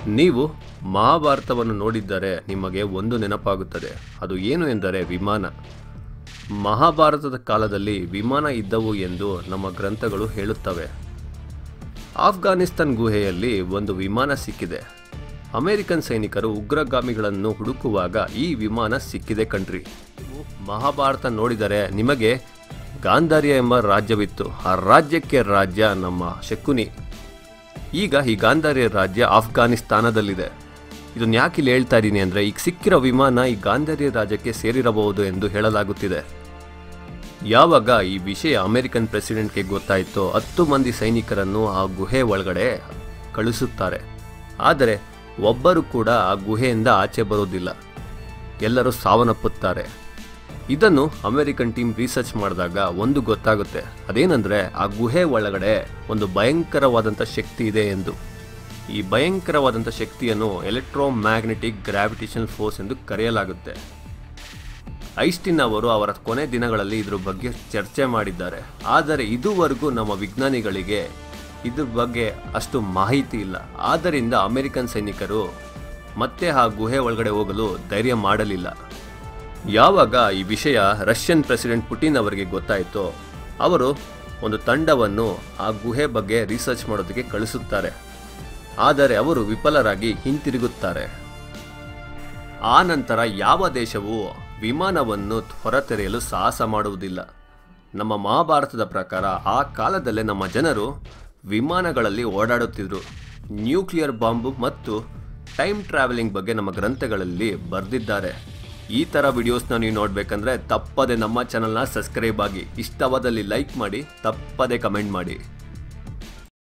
ನೀವು ಮಹಾಭಾರತವನ್ನು ನೋಡಿದ್ದರೆ ನಿಮಗೆ ಒಂದು ನೆನಪಾಗುತ್ತದೆ. ಅದು ಏನು ಎಂದರೆ ವಿಮಾನ. ಮಹಾಭಾರತದ ಕಾಲದಲ್ಲಿ ವಿಮಾನ ಇದ್ದವು ಎಂದು ನಮ್ಮ ಗ್ರಂಥಗಳು ಹೇಳುತ್ತವೆ. ಆಫ್ಘಾನಿಸ್ತಾನ್ ಗುಹೆಯಲ್ಲಿ ಒಂದು ವಿಮಾನ ಸಿಕ್ಕಿದೆ. ಅಮೆರಿಕನ್ ಸೈನಿಕರು ಉಗ್ರಗಾಮಿಗಳನ್ನು ಹುಡುಕುವಾಗ ಈ ವಿಮಾನ ಸಿಕ್ಕಿದೆ ಕಣ್ರಿ. ಮಹಾಭಾರತ ನೋಡಿದರೆ ನಿಮಗೆ ಗಾಂಧಾರ್ಯ ಎಂಬ ರಾಜ್ಯವಿತ್ತು. ಆ ರಾಜ್ಯಕ್ಕೆ ರಾಜ್ಯ ನಮ್ಮ ಶಕುನಿ. ಈಗ ಈ ಗಾಂಧಾರ್ಯ ರಾಜ್ಯ ಆಫ್ಘಾನಿಸ್ತಾನದಲ್ಲಿದೆ. ಇದನ್ನು ಯಾಕೆ ಇಲ್ಲಿ ಹೇಳ್ತಾ ಇದ್ದೀನಿ ಅಂದರೆ, ಈಗ ಸಿಕ್ಕಿರೋ ವಿಮಾನ ಈ ಗಾಂಧಾರ್ಯ ರಾಜ್ಯಕ್ಕೆ ಸೇರಿರಬಹುದು ಎಂದು ಹೇಳಲಾಗುತ್ತಿದೆ. ಯಾವಾಗ ಈ ವಿಷಯ ಅಮೆರಿಕನ್ ಪ್ರೆಸಿಡೆಂಟ್ಗೆ ಗೊತ್ತಾಯಿತೋ 10 ಮಂದಿ ಸೈನಿಕರನ್ನು ಆ ಗುಹೆ ಒಳಗಡೆ ಕಳಿಸುತ್ತಾರೆ. ಆದರೆ ಒಬ್ಬರು ಕೂಡ ಆ ಗುಹೆಯಿಂದ ಆಚೆ ಬರೋದಿಲ್ಲ. ಎಲ್ಲರೂ ಸಾವನ್ನಪ್ಪುತ್ತಾರೆ. ಇದನ್ನು ಅಮೆರಿಕನ್ ಟೀಮ್ ರಿಸರ್ಚ್ ಮಾಡಿದಾಗ ಒಂದು ಗೊತ್ತಾಗುತ್ತೆ. ಅದೇನೆಂದರೆ, ಆ ಗುಹೆ ಒಳಗಡೆ ಒಂದು ಭಯಂಕರವಾದಂಥ ಶಕ್ತಿ ಇದೆ ಎಂದು. ಈ ಭಯಂಕರವಾದಂಥ ಶಕ್ತಿಯನ್ನು ಎಲೆಕ್ಟ್ರೋಮ್ಯಾಗ್ನೆಟಿಕ್ ಗ್ರಾವಿಟೇಷನಲ್ ಫೋರ್ಸ್ ಎಂದು ಕರೆಯಲಾಗುತ್ತೆ. ಐನ್ಸ್ಟೀನ್ ಅವರು ಅವರ ಕೊನೆ ದಿನಗಳಲ್ಲಿ ಇದ್ರ ಬಗ್ಗೆ ಚರ್ಚೆ ಮಾಡಿದ್ದಾರೆ. ಆದರೆ ಇದುವರೆಗೂ ನಮ್ಮ ವಿಜ್ಞಾನಿಗಳಿಗೆ ಇದ್ರ ಬಗ್ಗೆ ಅಷ್ಟು ಮಾಹಿತಿ ಇಲ್ಲ. ಆದ್ದರಿಂದ ಅಮೆರಿಕನ್ ಸೈನಿಕರು ಮತ್ತೆ ಆ ಗುಹೆ ಒಳಗಡೆ ಹೋಗಲು ಧೈರ್ಯ ಮಾಡಲಿಲ್ಲ. ಯಾವಾಗ ಈ ವಿಷಯ ರಷ್ಯನ್ ಪ್ರೆಸಿಡೆಂಟ್ ಪುಟಿನ್ ಅವರಿಗೆ ಗೊತ್ತಾಯಿತೋ, ಅವರು ಒಂದು ತಂಡವನ್ನು ಆ ಗುಹೆ ಬಗ್ಗೆ ರಿಸರ್ಚ್ ಮಾಡೋದಕ್ಕೆ ಕಳಿಸುತ್ತಾರೆ. ಆದರೆ ಅವರು ವಿಫಲರಾಗಿ ಹಿಂತಿರುಗುತ್ತಾರೆ. ಆ ನಂತರ ಯಾವ ದೇಶವೂ ವಿಮಾನವನ್ನು ಹೊರತೆರೆಯಲು ಸಾಹಸ ಮಾಡುವುದಿಲ್ಲ. ನಮ್ಮ ಮಹಾಭಾರತದ ಪ್ರಕಾರ ಆ ಕಾಲದಲ್ಲೇ ನಮ್ಮ ಜನರು ವಿಮಾನಗಳಲ್ಲಿ ಓಡಾಡುತ್ತಿದ್ದರು. ನ್ಯೂಕ್ಲಿಯರ್ ಬಾಂಬ್ ಮತ್ತು ಟೈಮ್ ಟ್ರಾವೆಲಿಂಗ್ ಬಗ್ಗೆ ನಮ್ಮ ಗ್ರಂಥಗಳಲ್ಲಿ ಬರೆದಿದ್ದಾರೆ. ಈ ಥರ ವಿಡಿಯೋಸ್ನ ನೀವು ನೋಡಬೇಕಂದ್ರೆ ತಪ್ಪದೆ ನಮ್ಮ ಚಾನಲ್ನ ಸಬ್ಸ್ಕ್ರೈಬ್ ಆಗಿ, ಇಷ್ಟವಾದಲ್ಲಿ ಲೈಕ್ ಮಾಡಿ, ತಪ್ಪದೆ ಕಮೆಂಟ್ ಮಾಡಿ.